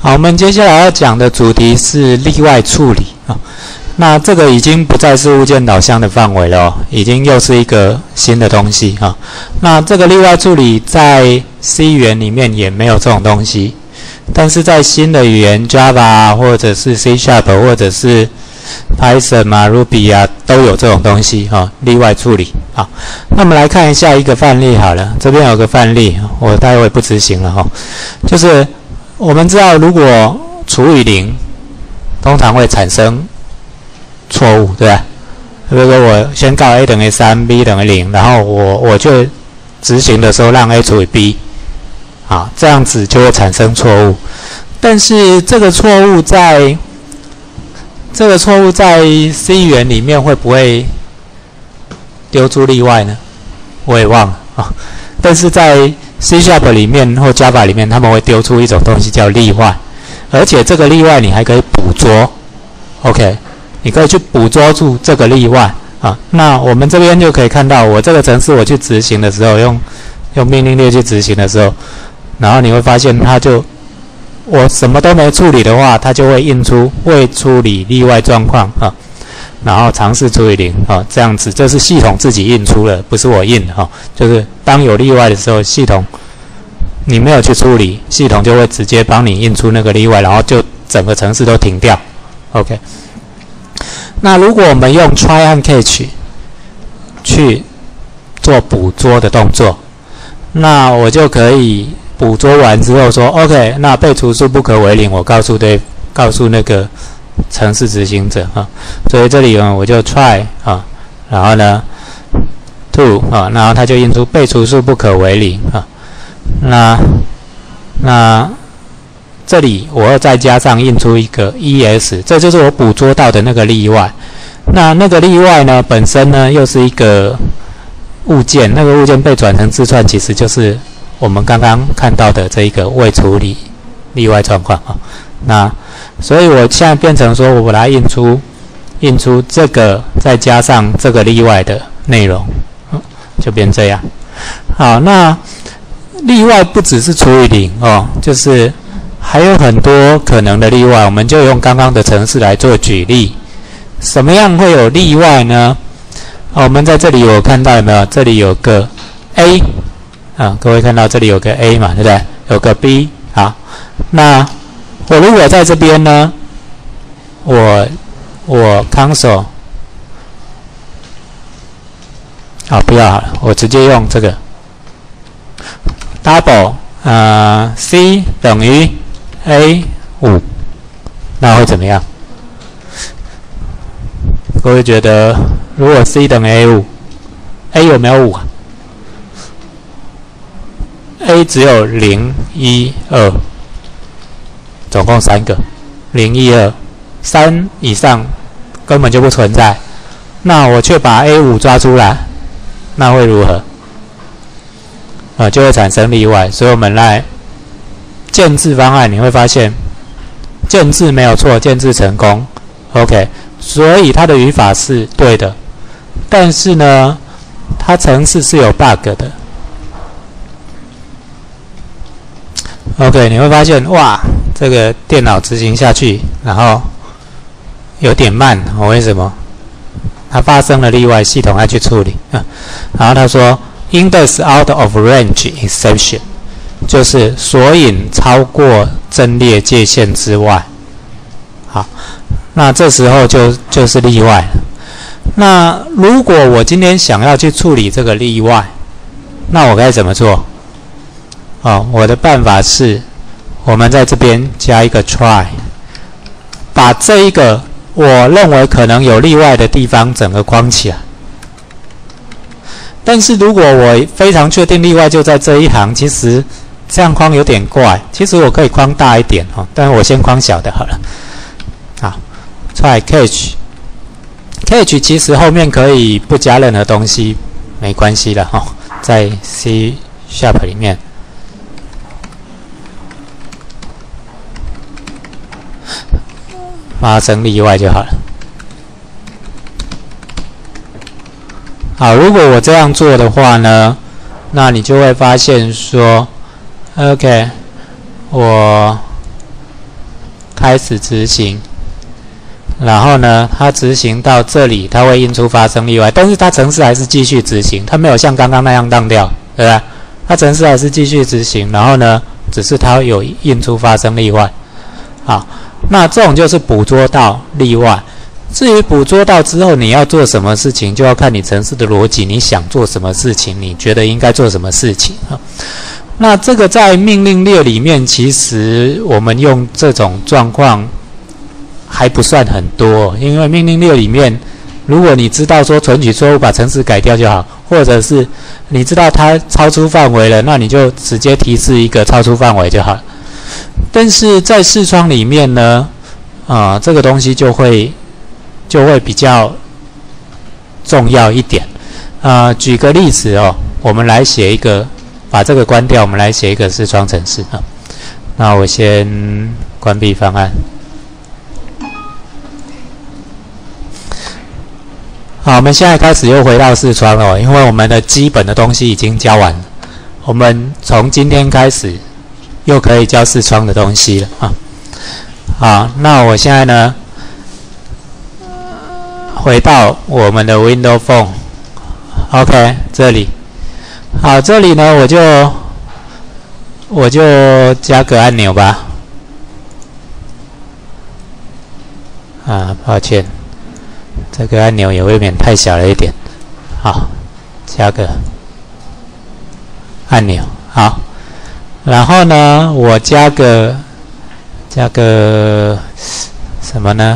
好，我们接下来要讲的主题是例外处理啊。那这个已经不再是物件导向的范围了哦，已经又是一个新的东西啊。那这个例外处理在 C 语言里面也没有这种东西，但是在新的语言 Java 或者是 C# 或者是 Python 啊 Ruby 啊都有这种东西哈，例外处理啊。那我们来看一下一个范例好了，这边有个范例，我待会不执行了哈。就是我们知道，如果除以0，通常会产生错误，对吧？如果我宣告 a 等于3 b 等于0，然后我就执行的时候让 a 除以 b， 啊，这样子就会产生错误。但是这个错误在 C 语言里面会不会丢出例外呢？我也忘了啊。但是在 C# 里面或 Java 里面，他们会丢出一种东西叫例外，而且这个例外你还可以捕捉 ，OK， 你可以去捕捉住这个例外啊。那我们这边就可以看到，我这个程式我去执行的时候，用命令列去执行的时候，然后你会发现它就我什么都没处理的话，它就会印出未处理例外状况啊，然后尝试除以0啊，这样子这是系统自己印出了，不是我印的哈。就是当有例外的时候，系统你没有去处理，系统就会直接帮你印出那个例外，然后就整个程式都停掉。OK， 那如果我们用 try 和 catch 去做捕捉的动作，那我就可以捕捉完之后说 OK， 那被除数不可为0，我告诉那个程式执行者啊，所以这里呢我就 try 啊，然后呢 to 啊，然后它就印出被除数不可为0啊。那这里我要再加上印出一个 es， 这就是我捕捉到的那个例外。那个例外呢本身呢又是一个物件，那个物件被转成字串，其实就是我们刚刚看到的这一个未处理例外状况啊。那所以我现在变成说，我把它印出这个，再加上这个例外的内容，就变这样。好，那例外不只是除以0哦，就是还有很多可能的例外，我们就用刚刚的程式来做举例。什么样会有例外呢？我们在这里有看到有没有？这里有个 A 啊，各位看到这里有个 A 嘛，对不对？有个 B 好，那我如果在这边呢，我 console 好，不要好了，我直接用这个 double C 等于 A 5，那会怎么样？各位觉得如果 C 等于 A 5，A 有没有5啊？A 只有0、1、2，总共3个，0、1、2， 3以上根本就不存在。那我却把 A 5抓出来，那会如何？就会产生例外。所以我们来建置方案，你会发现建置没有错，建置成功。OK， 所以它的语法是对的，但是呢，它程式是有 bug 的。OK， 你会发现哇，这个电脑执行下去，然后有点慢，为什么？它发生了例外，系统要去处理然后他说 index out of range exception， 就是索引超过阵列界限之外。好，那这时候就是例外了。那如果我今天想要去处理这个例外，那我该怎么做？我的办法是，我们在这边加一个 try， 把这一个我认为可能有例外的地方整个框起来。但是如果我非常确定例外就在这一行，其实这样框有点怪。其实我可以框大一点但是我先框小的好了。好 ，try catch 其实后面可以不加任何东西，没关系的在 C# 里面。发生例外就好了。好，如果我这样做的话呢，那你就会发现说 ，OK， 我开始执行，然后呢，它执行到这里，它会印出发生例外，但是它程式还是继续执行，它没有像刚刚那样当掉，对吧？它程式还是继续执行，然后呢，只是它有印出发生例外。好，那这种就是捕捉到例外。至于捕捉到之后你要做什么事情，就要看你程式的逻辑，你想做什么事情，你觉得应该做什么事情啊？那这个在命令列里面，其实我们用这种状况还不算很多，因为命令列里面，如果你知道说存取错误把程式改掉就好，或者是你知道它超出范围了，那你就直接提示一个超出范围就好了。但是在视窗里面呢，这个东西就会比较重要一点。举个例子哦，我们来写一个，把这个关掉，我们来写一个视窗程式啊。那我先关闭方案。好，我们现在开始又回到视窗了，因为我们的基本的东西已经教完了，我们从今天开始又可以教视窗的东西了啊。好，那我现在呢，回到我们的 Windows Phone，OK， 这里，好，这里呢我就加个按钮吧。抱歉，这个按钮也未免太小了一点。好，加个按钮，好，然后呢，我加个什么呢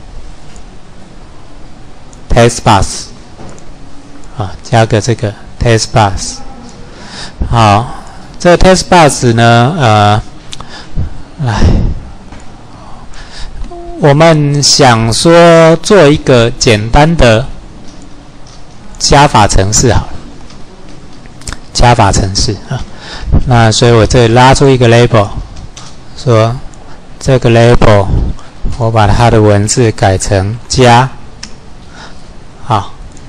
？Text Box， 加个这个 Text Box。好，这个 Text Box 呢，来，我们想说做一个简单的加法程式好了，加法程式啊。那所以我这里拉出一个 label， 说这个 label 我把它的文字改成加。好，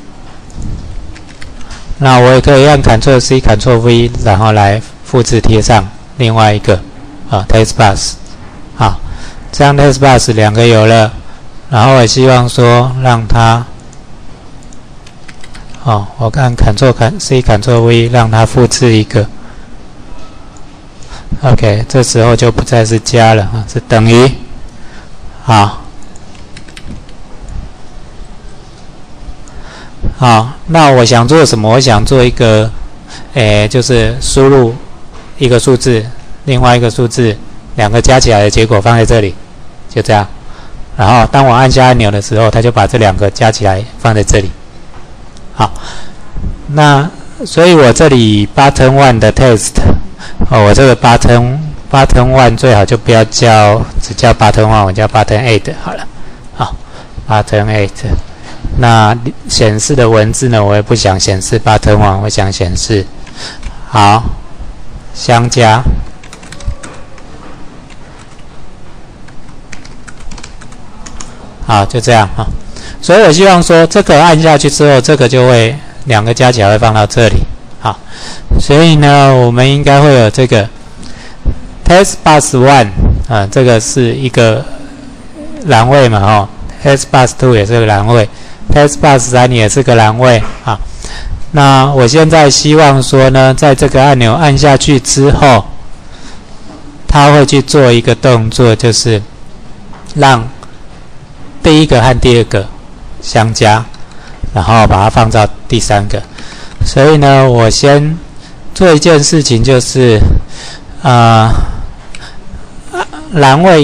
那我也可以按 Ctrl+C、Ctrl+V， 然后来复制贴上另外一个Text Box。好，这样 Text Box 两个有了，然后我希望说让它，我按 Ctrl+C、Ctrl+V 让它复制一个。OK， 这时候就不再是加了是等于。好。好，那我想做什么？我想做一个，就是输入一个数字，另外一个数字，两个加起来的结果放在这里，就这样。然后当我按下按钮的时候，它就把这两个加起来放在这里。好，那所以我这里 button one 的 text， 我这个 button one 最好就不要叫，只叫 button one， 我叫 button 8好了。好 ，button 8。那显示的文字呢，我也不想显示 button one， 我想显示好相加。好，就这样啊。所以我希望说，这个按下去之后，这个就会两个加起来会放到这里。好，所以呢，我们应该会有这个 Text Box 1这个是一个栏位嘛，Text Box 2也是个栏位。Text Box 3也是个栏位啊。那我现在希望说呢，在这个按钮按下去之后，它会去做一个动作，就是让第一个和第二个相加，然后把它放到第三个。所以呢，我先做一件事情，就是栏位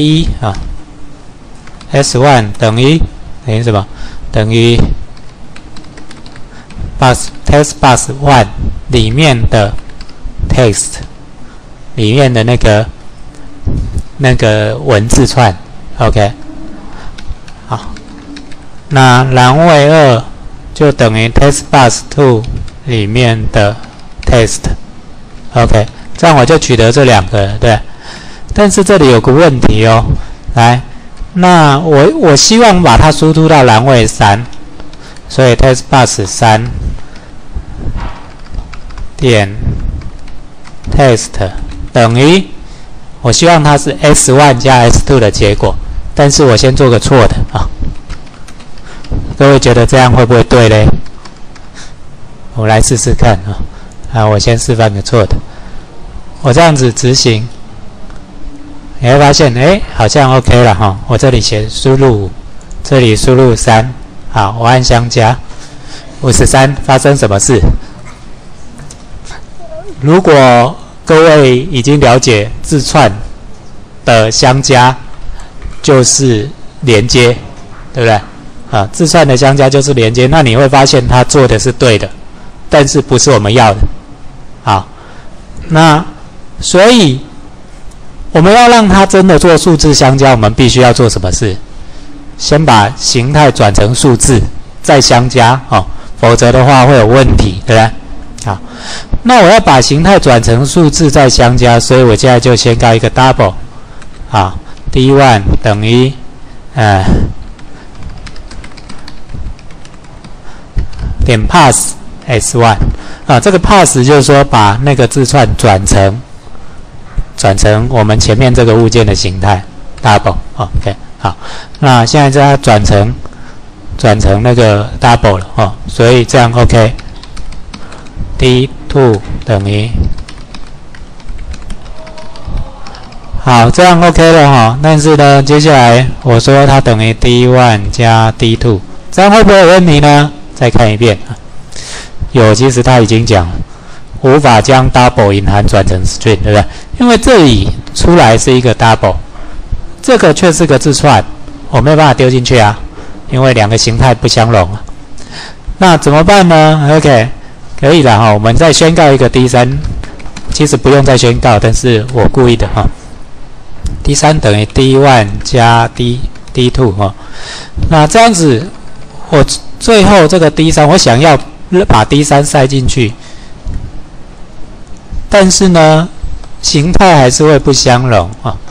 1S1 等于什么？等于 Text Box 1里面的 text 里面的那个文字串 ，OK， 好，那栏位2就等于 Text Box 2里面的 text，OK， 这样我就取得这两个了，对。但是这里有个问题哦，来。那我希望把它输出到栏位3，所以 Text Box 3点 text 等于，我希望它是 S1 加 S2 的结果， 但是我先做个错的啊。各位觉得这样会不会对嘞？我来试试看啊。我先示范个错的。我这样子执行，你会发现，好像 OK 了哈。我这里写输入5，这里输入3，好，我按相加，53，发生什么事？如果各位已经了解字串的相加就是连接，对不对？字串的相加就是连接，那你会发现它做的是对的，但是不是我们要的。好，那所以我们要让它真的做数字相加，我们必须要做什么事？先把形态转成数字，再相加否则的话会有问题，对不对？好，那我要把形态转成数字再相加，所以我现在就先搞一个 double， 好 ，d1 等于点 pass s1 这个 pass 就是说把那个字串转成我们前面这个物件的形态 double， OK， 好，那现在就要转成那个 double 了所以这样 OK。d2 等于好，这样 OK 了但是呢，接下来我说它等于 d1 加 d2， 这样会不会有问题呢？再看一遍有，其实他已经讲了，无法将 double 隐含转成 string， 对不对？因为这里出来是一个 double， 这个却是个字串，我没有办法丢进去啊，因为两个形态不相容那怎么办呢 ？OK。可以了我们再宣告一个 D3， 其实不用再宣告，但是我故意的D3 等于 D1 加 D2 那这样子，我最后这个 D3 我想要把 D3 塞进去，但是呢，形态还是会不相容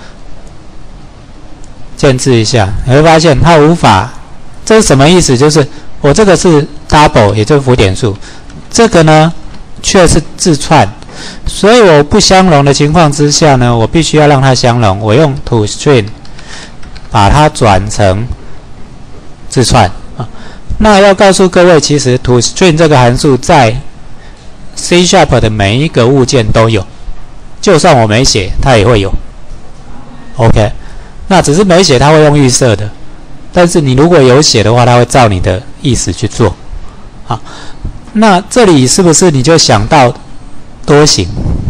建置一下，你会发现它无法，这是什么意思？就是我这个是 double， 也就是浮点数。这个呢，却是字串，所以我不相容的情况之下呢，我必须要让它相容。我用 toString 把它转成字串那要告诉各位，其实 toString 这个函数在 C# 的每一个物件都有，就算我没写，它也会有。OK， 那只是没写，它会用预设的，但是你如果有写的话，它会照你的意思去做。好。那这里是不是你就想到多形？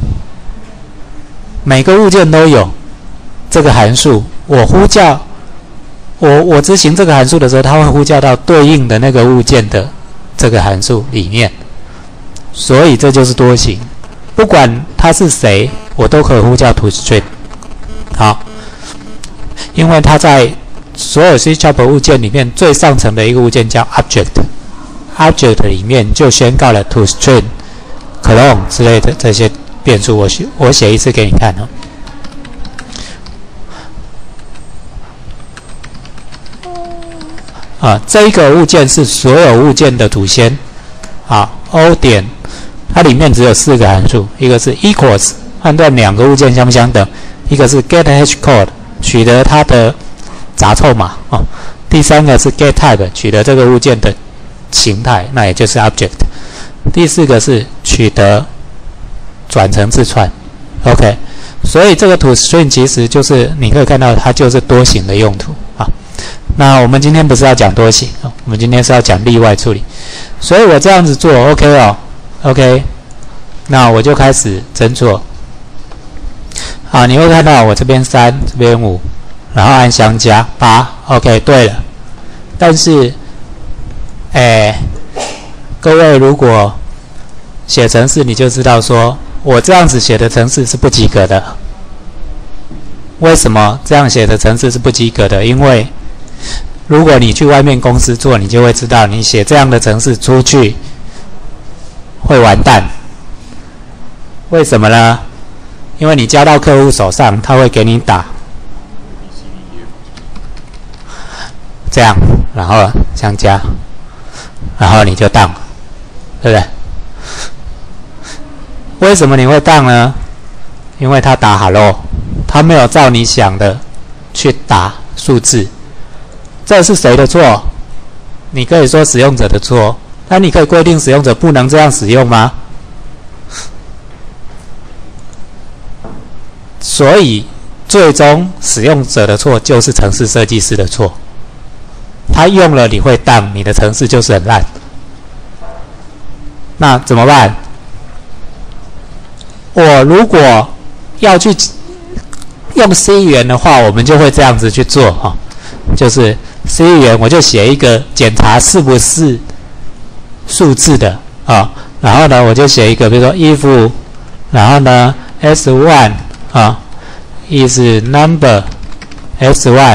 每个物件都有这个函数，我呼叫我执行这个函数的时候，它会呼叫到对应的那个物件的这个函数里面，所以这就是多形。不管它是谁，我都可以呼叫 toString。好，因为它在所有 C# 物件里面最上层的一个物件叫 object。object 里面就宣告了 toString、clone 之类的这些变数，我写一次给你看这一个物件是所有物件的祖先O 点，它里面只有4个函数，一个是 equals 判断两个物件相不相等，一个是 getHashCode 取得它的杂凑码第3个是 getType 取得这个物件的形态，那也就是 object。第4个是取得转成字串 ，OK。所以这个 toString 其实就是你可以看到它就是多形的用途那我们今天不是要讲多形我们今天是要讲例外处理。所以我这样子做 OK OK。那我就开始侦错。好，你会看到我这边3，这边5，然后按相加8 ，OK， 对了。但是各位如果写程式，你就知道说我这样子写的程式是不及格的。为什么这样写的程式是不及格的？因为如果你去外面公司做，你就会知道，你写这样的程式出去会完蛋。为什么呢？因为你交到客户手上，他会给你打这样，然后相加。然后你就当了，对不对？为什么你会当呢？因为他打 hello， 他没有照你想的去打数字，这是谁的错？你可以说使用者的错，那你可以规定使用者不能这样使用吗？所以最终使用者的错就是程式设计师的错，他用了你会当，你的程式就是很烂。那怎么办？我如果要去用 C 语言的话，我们就会这样子去做哈，就是 C 语言我就写一个检查是不是数字的啊，然后呢我就写一个，比如说 if， 然后呢 s1 啊 is number s1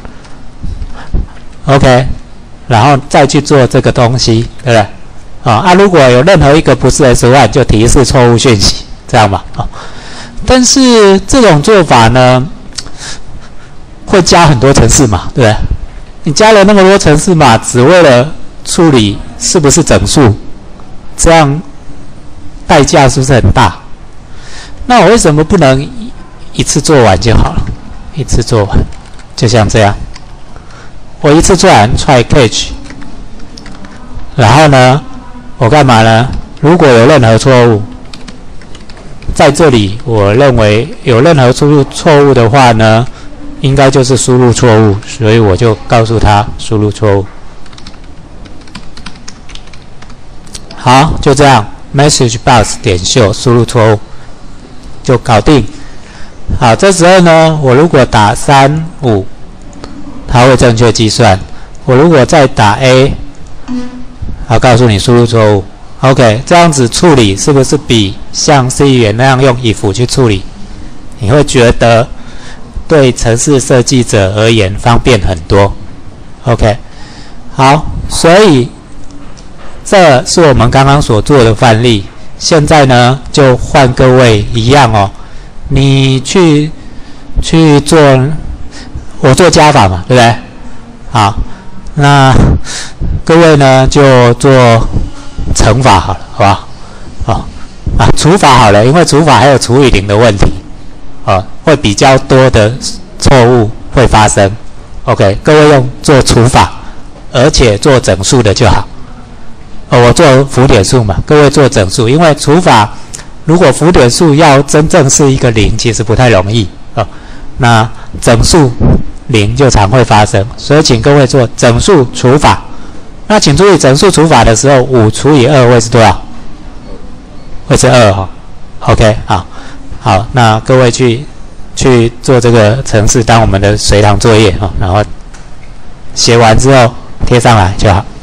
OK， 然后再去做这个东西，对不对？如果有任何一个不是 S1 就提示错误讯息，这样吧。但是这种做法呢，会加很多程式码，对不对？你加了那么多程式码，只为了处理是不是整数，这样代价是不是很大？那我为什么不能一次做完就好了？一次做完，就像这样，我一次做完 try catch， 然后呢？我干嘛呢？如果有任何错误，在这里我认为有任何输入错误的话呢，应该就是输入错误，所以我就告诉他输入错误。好，就这样 ，message box 点秀输入错误就搞定。好，这时候呢，我如果打35，它会正确计算。我如果再打 A。好，告诉你输入错误。OK， 这样子处理是不是比像 C 语言那样用 if 去处理，你会觉得对程式设计者而言方便很多。OK， 好，所以这是我们刚刚所做的范例。现在呢，就换各位一样哦，你去做，我做加法嘛，对不对？好，那各位呢就做乘法好了，好不好？除法好了，因为除法还有除以0的问题，会比较多的错误会发生。OK， 各位用做除法，而且做整数的就好。我做浮点数嘛，各位做整数，因为除法如果浮点数要真正是一个0，其实不太容易那整数0就常会发生，所以请各位做整数除法。那请注意，整数除法的时候，5除以2会是多少？会是2哈。OK， 好，那各位去做这个程式当我们的随堂作业然后写完之后贴上来就好。